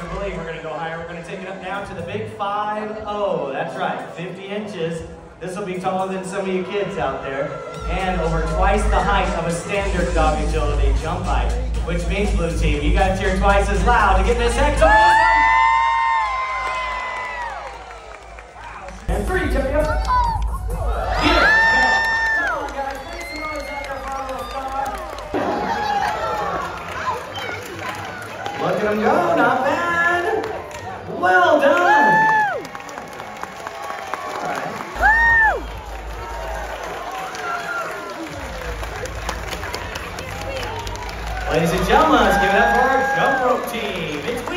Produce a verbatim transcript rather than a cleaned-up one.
believe we're gonna go higher. We're gonna take it up now to the big five oh. That's right, fifty inches. This will be taller than some of you kids out there. And over twice the height of a standard dog agility jump height. Which means, blue team, you gotta cheer twice as loud to get Miss Hex on. And three, coming up. Here. Come on, guys. Make some noise out there, follow us, Look at them go, not bad. Well done. All right. Ladies and gentlemen, let's give it up for our jump rope team. It's